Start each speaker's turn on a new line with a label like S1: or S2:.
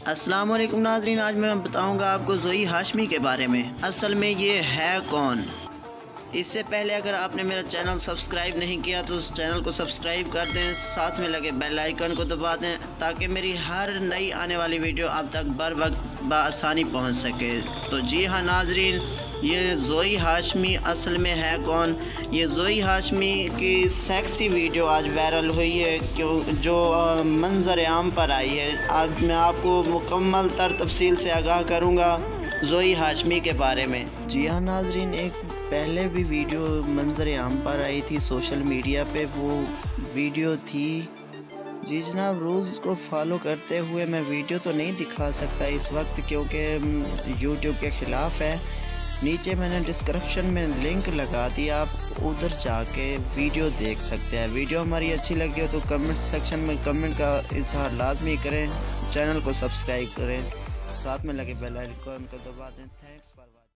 S1: अस्सलाम वालेकुम नाज़रीन, आज मैं बताऊंगा आपको ज़ोई हाशमी के बारे में। असल में ये है कौन। इससे पहले अगर आपने मेरा चैनल सब्सक्राइब नहीं किया तो उस चैनल को सब्सक्राइब कर दें, साथ में लगे बेल आइकन को दबा दें ताकि मेरी हर नई आने वाली वीडियो आप तक बर वक्त बआसानी पहुंच सके। तो जी हाँ नाज़रीन, ये ज़ोई हाशमी असल में है कौन। ये ज़ोई हाशमी की सेक्सी वीडियो आज वायरल हुई है क्यों जो मंजर आम पर आई है। आज मैं आपको मुकम्मल तर तफसील से आगाह करूँगा ज़ोई हाशमी के बारे में। जी हाँ नाज़रीन, एक पहले भी वीडियो मंजर आम पर आई थी सोशल मीडिया पे। वो वीडियो थी जी जनाब, रूल्स को फॉलो करते हुए मैं वीडियो तो नहीं दिखा सकता इस वक्त क्योंकि यूट्यूब के ख़िलाफ़ है। नीचे मैंने डिस्क्रिप्शन में लिंक लगा दिया, आप उधर जाके वीडियो देख सकते हैं। वीडियो हमारी अच्छी लगी हो तो कमेंट सेक्शन में कमेंट का इजहार लाजमी करें, चैनल को सब्सक्राइब करें, साथ में लगे बेल आइकन को दबा दें। Thanks for